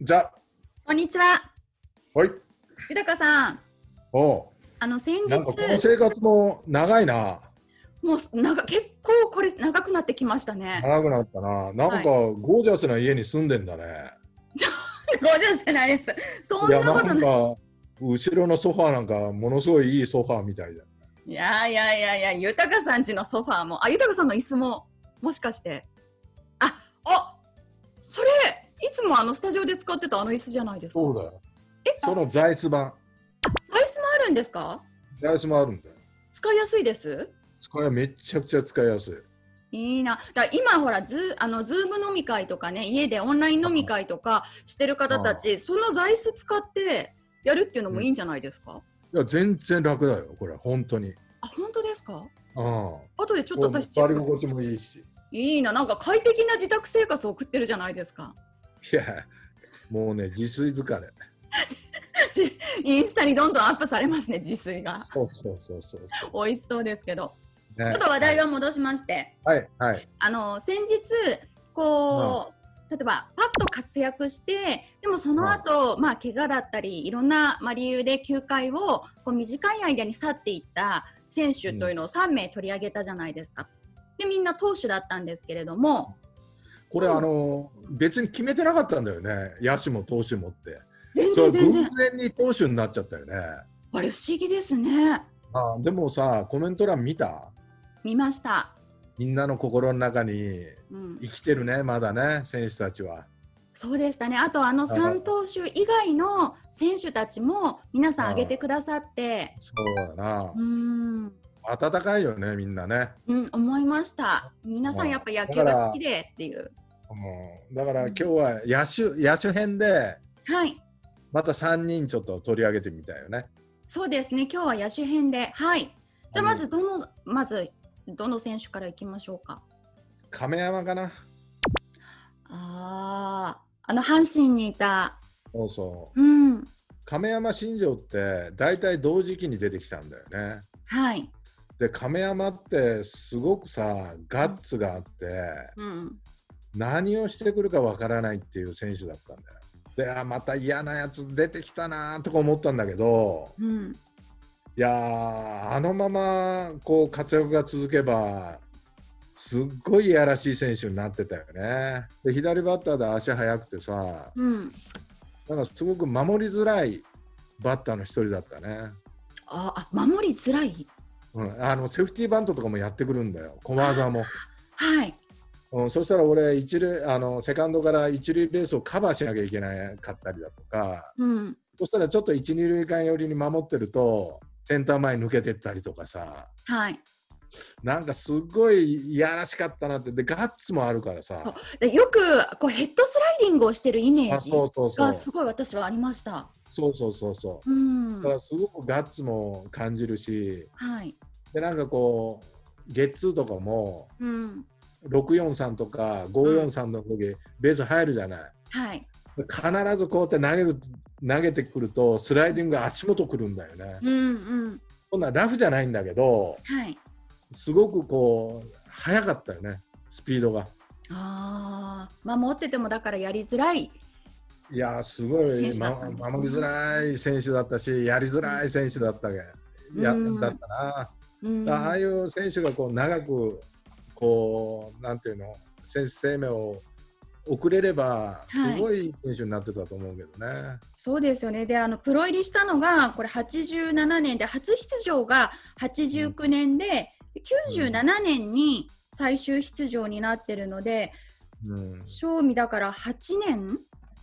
じゃあ、 こんにちは、 はい。 豊さん。 おう。 先日、 なんかこの生活も長いな。 もう結構これ長くなってきましたね。 長くなったな。なんかはい。 ゴージャスな家に住んでんだね。 そうじゃないです。そいや、 んなことない。 なんか、後ろのソファーなんかものすごいいいソファーみたいだ。 いやいやいやいや、豊さん家のソファーも、豊さんの椅子も、もしかして。あ、それ、いつもスタジオで使ってたあの椅子じゃないですか。 そうだよ。その座椅子版。 サイズもあるんですか？ 座椅子もあるんだよ。 使いやすいです。 めちゃくちゃ使いやすい。 いいな。だから今ほらズーム飲み会とかね、家でオンライン飲み会とかしてる方たち、その座椅子使ってやるっていうのもいいんじゃないですか？ いや、全然楽だよ、これ、本当に。 本当ですか？ うん。 後でちょっと私チェック。 座り心地もいいし。 いいな、なんか快適な自宅生活を送ってるじゃないですか。 いや、もうね、自炊疲れ。 インスタにどんどんアップされますね、自炊が。 そうそうそうそうそう。 美味しそうですけど。 ね、 ちょっと話題を戻しまして、 はい、はい。 先日、こう、例えばパッと活躍して、でもその後、怪我だったりいろんな、理由で球界をこう短い間に去っていった選手というのを3名取り上げたじゃないですか。でみんな投手だったんですけれども、 これ、別に決めてなかったんだよね、野手も投手もって。 全それ偶然全然、 然に投手になっちゃったよね。 あれ不思議ですね。 でもさ、コメント欄見た？ 見ました。 みんなの心の中に生きてるね、まだね、選手たちは。 そうでしたね。あと3投手以外の選手たちも皆さん挙げてくださって、 そうだな。 温かいよね、みんなね。 思いました。皆さんやっぱ野球が好きでっていう。 だから今日は野手編で、 はい。 また3人ちょっと取り上げてみたいよね。 そうですね。今日は野手編で、はい。じゃあまずどの選手からいきましょうか。 亀山かな。 阪神にいた。 そうそう。 うん。 亀山新庄って大体同時期に出てきたんだよね。 はい。 で、亀山ってすごくさ、ガッツがあって、何をしてくるかわからないっていう選手だったんだよ。で、また嫌なやつ出てきたなとか思ったんだけど、いやー、あのままこう活躍が続けばすっごいいやらしい選手になってたよね。で、左バッターで足速くてさ、なんかすごく守りづらいバッターの一人だったね。 守りづらい、 セーフティーバントとかもやってくるんだよ、小技も。 はい。 そしたら俺セカンドから一塁ベースをカバーしなきゃいけなかったりだとか、そしたらちょっと一二塁間寄りに守ってるとセンター前抜けてったりとかさ、なんかすごいいやらしかったなって。でガッツもあるからさ、 よくこうヘッドスライディングをしてるイメージがすごい私はありました。 そう。だからすごくガッツも感じるし、でなんかこうゲッツーとかも、643とか543の時、ベース入るじゃない。必ずこうやって投げてくるとスライディングが足元くるんだよね。そんなラフじゃないんだけど、すごくこう速かったよね、スピードが。 守っててもだからやりづらい。 いやすごい、守りづらい選手だったし、やりづらい選手だっただったな。ああいう選手がこう長くこうなんていうの、選手生命を送れればすごい選手になってたと思うけどね。 そうですよね。でプロ入りしたのがこれ87年で、初出場が89年で、97年に最終出場になってるので、賞味だから8年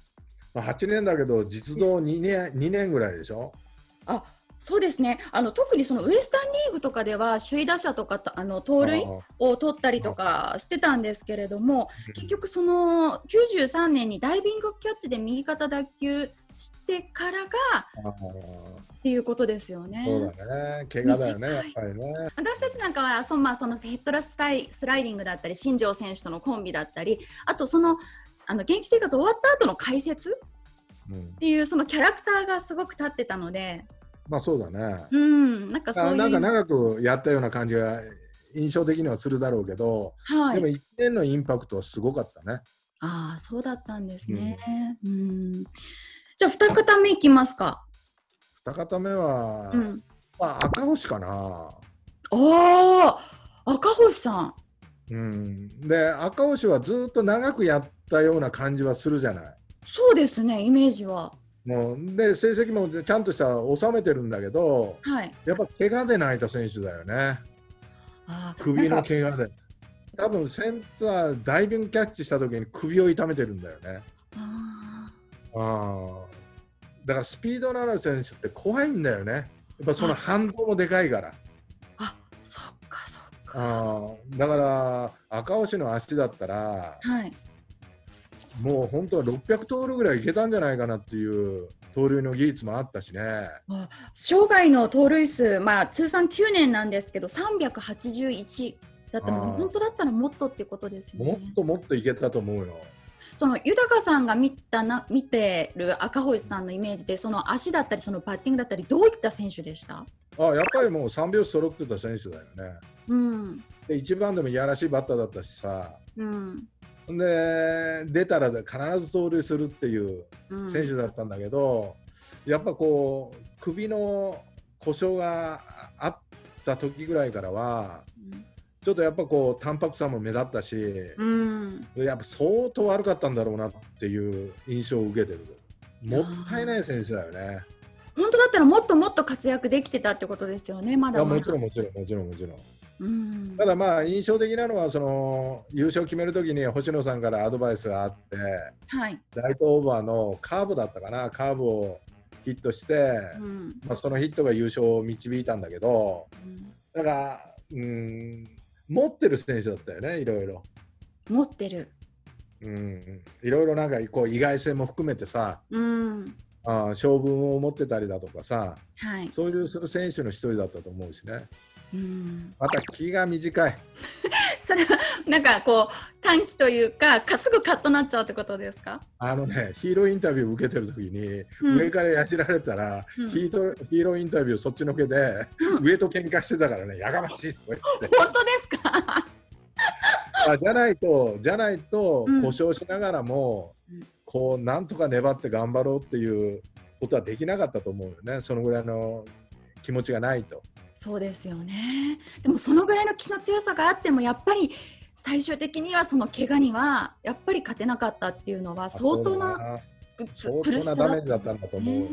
8年だけど実動2年ぐらいでしょ。 そうですね。特にそのウエスタンリーグとかでは首位打者とか盗塁を取ったりとかしてたんですけれども、結局その93年にダイビングキャッチで右肩脱臼してからがっていうことですよね。 そうだね、怪我だよね、やっぱりね。 私たちなんかはそのヘッドラスライディングだったり、新庄選手とのコンビだったり、あとその現役生活終わった後の解説っていうそのキャラクターがすごく立ってたので。 そうだね。 なんかそういうなんか長くやったような感じが印象的にはするだろうけど、でも1年のインパクトはすごかったね。 ああ、そうだったんですね。じゃあ2方目いきますか。 2方目は、まあ、赤星かな。ああ、赤星さん。で、赤星はずっと長くやったような感じはするじゃない。 そうですね、イメージは。 もうで、成績もちゃんとした収めてるんだけど、やっぱ怪我で泣いた選手だよね。首の怪我で。多分センターダイビングキャッチした時に首を痛めてるんだよね。だからスピードのある選手って怖いんだよね。やっぱその反動もでかいから。 そっかそっか。 だから赤星の足だったら、もう本当は600盗塁ぐらいいけたんじゃないかなっていう盗塁の技術もあったしね。 生涯の盗塁数、通算9年なんですけど381だったので、本当だったらもっとっていうことですよね。 もっといけたと思うよ。 その豊さんが見てる赤星さんのイメージで、その足だったりそのバッティングだったり、どういった選手でした？ やっぱりもう3拍子揃ってた選手だよね。で一番でもいやらしいバッターだったしさ、で出たら必ず盗塁するっていう選手だったんだけど、やっぱこう首の故障があった時ぐらいからは、ちょっとやっぱこう淡白さも目立ったし、やっぱ相当悪かったんだろうなっていう印象を受けてる。もったいない選手だよね。 本当だったらもっともっと活躍できてたってことですよね。まだもちろん。ただまあ印象的なのは、その優勝を決めるときに星野さんからアドバイスがあって、ライトオーバーのカーブだったかな、カーブをヒットして、そのヒットが優勝を導いたんだけど、だから持ってる選手だったよね、いろいろ。 持ってる。 いろいろなんかこう意外性も含めてさ、性分を持ってたりだとかさ、そういうする選手の一人だったと思うしね。また気が短い。 それはなんかこう短期というか、すぐカットなっちゃうってことですか？ ヒーローインタビュー受けてる時に、上からやじられたら、ヒーローインタビューそっちのけで、上と喧嘩してたからね、やがましいとか言って。 本当ですか？ じゃないと故障しながらも、こうなんとか粘って頑張ろうっていうことはできなかったと思うよね。そのぐらいの気持ちがないと。 そうですよね。でもそのぐらいの気の強さがあっても、やっぱり最終的にはその怪我にはやっぱり勝てなかったっていうのは相当な苦しさダメージだったんだと思うよ。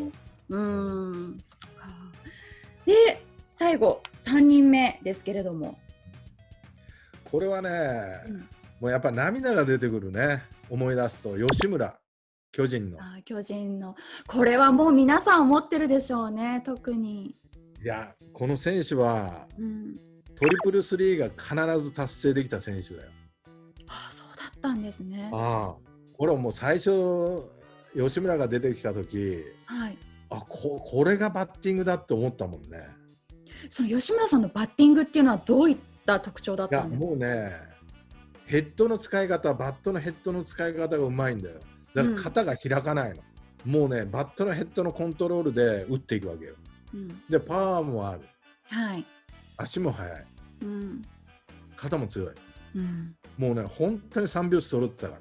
で最後3人目ですけれども、 これはね、もうやっぱ涙が出てくるね。思い出すと吉村、巨人の。 これはもう皆さん思ってるでしょうね、特に。 いや、この選手は、トリプルスリーが必ず達成できた選手だよ。 そうだったんですね。 これはもう最初吉村が出てきた時、これがバッティングだって思ったもんね。 その吉村さんのバッティングっていうのはどういった特徴だったんですか？ もうね、ヘッドの使い方、バットのヘッドの使い方がうまいんだよ。だから肩が開かないの。もうね、バットのヘッドのコントロールで打っていくわけよ。でパワーもある、足も速い、肩も強い、もうね本当に3拍子揃ってたから。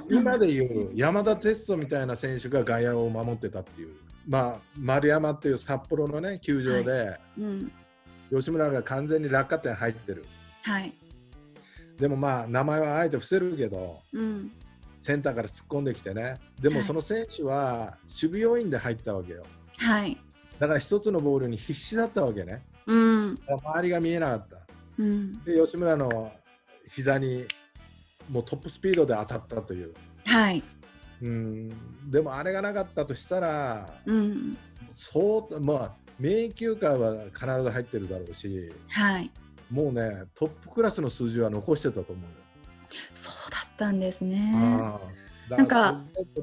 今でいう山田哲人みたいな選手が外野を守ってたっていう、丸山っていう札幌のね球場で、吉村が完全に落下点入ってる。でも名前はあえて伏せるけど、センターから突っ込んできてね。でもその選手は守備要員で入ったわけよ。だから一つのボールに必死だったわけね。周りが見えなかった。で吉村の膝にもうトップスピードで当たったという。でもあれがなかったとしたら、名球会は必ず入ってるだろうし、もうねトップクラスの数字は残してたと思うよ。 そうだったんですね。 なんか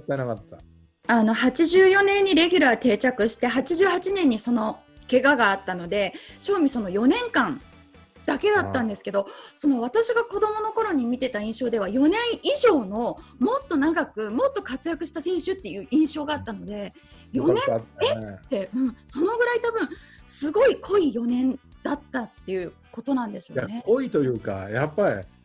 84年にレギュラー定着して88年にその怪我があったので、正味その4年間だけだったんですけど、その私が子どもの頃に見てた印象では4年以上のもっと長くもっと活躍した選手っていう印象があったので、4年って、そのぐらい多分すごい濃い4年だったっていうことなんでしょうね。 濃いというか、やっぱり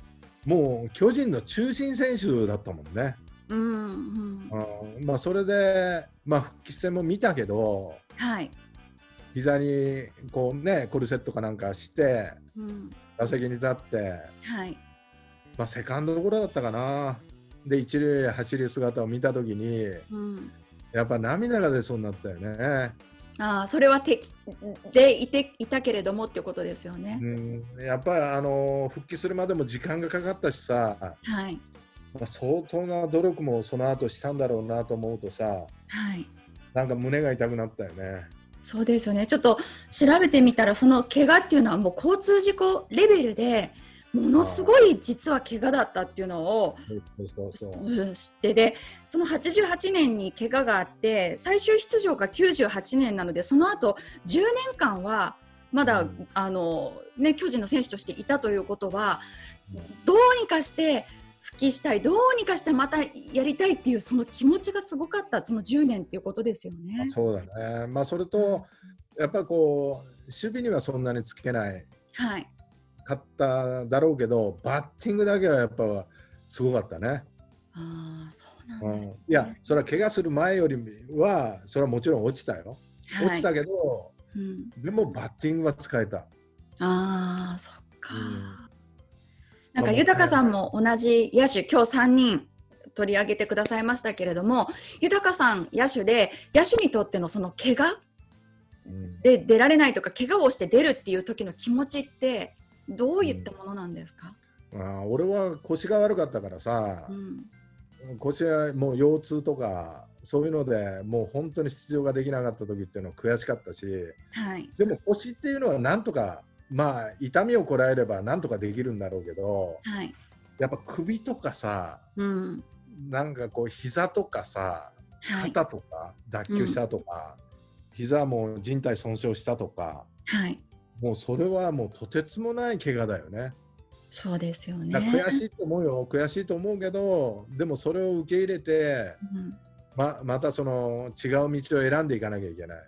もう巨人の中心選手だったもんね。まあ、それで、まあ、復帰戦も見たけど、 はい、 膝にこうねコルセットかなんかして、打席に立って、 はい、 まあ、セカンドゴロだったかな。で一塁へ走る姿を見たときに、やっぱ涙が出そうになったよね。 それは敵でいたけれどもっていうことですよね。 やっぱり復帰するまでも時間がかかったしさ、 はい、 まあ、相当な努力もその後したんだろうなと思うとさ、 はい、 なんか胸が痛くなったよね。 そうですよね。ちょっと調べてみたら、その怪我っていうのはもう交通事故レベルでものすごい実は怪我だったっていうのを知って、でその88年に怪我があって最終出場が98年なので、その後10年間はまだ、巨人の選手としていたということは、どうにかして復帰したい、どうにかしてまたやりたいっていうその気持ちがすごかった、その10年っていうことですよね。 そうだね。まあそれとやっぱりこう守備にはそんなにつけない、 はい、 かっただろうけど、バッティングだけはやっぱすごかったね。 そうなんですね。 いや、それは怪我する前よりはそれはもちろん落ちたよ、落ちたけど、でもバッティングは使えた。 そっか。なんか豊さんも同じ野手、今日3人取り上げてくださいましたけれども、豊さん野手で、野手にとってのその怪我で出られないとか、怪我をして出るっていう時の気持ちってどういったものなんですか？ 俺は腰が悪かったからさ、腰はもう腰痛とかそういうのでもう本当に出場ができなかった時っていうのは悔しかったし、でも腰っていうのはなんとか、まあ痛みをこらえればなんとかできるんだろうけど、やっぱ首とかさ、なんかこう膝とかさ、肩とか脱臼したとか、膝も靭帯損傷したとか、もうそれはもうとてつもない怪我だよね。 そうですよね。 悔しいと思うよ、悔しいと思うけど、でもそれを受け入れて、またその違う道を選んでいかなきゃいけない。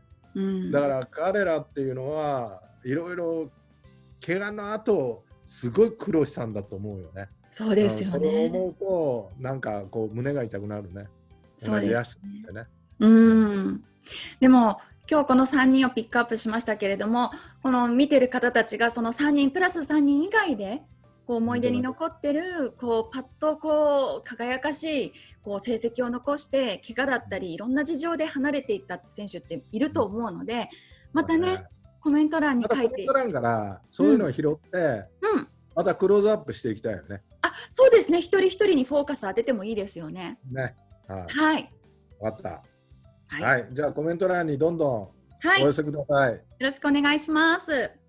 だから彼らっていうのはいろいろ怪我の後すごい苦労したんだと思うよね。 そうですよね。 それを思うとなんかこう胸が痛くなるね。 そうですね。でも今日この3人をピックアップしましたけれども、この見てる方たちがその3人プラス3人以外でこう思い出に残ってるこうパッとこう輝かしいこう成績を残して怪我だったりいろんな事情で離れていった選手っていると思うので、またねコメント欄に書いて、 コメント欄からそういうのを拾って、またクローズアップしていきたいよね。 そうですね。一人一人にフォーカス当ててもいいですよね。はい。 わかった。はい。じゃあコメント欄にどんどんお寄せください。 よろしくお願いします。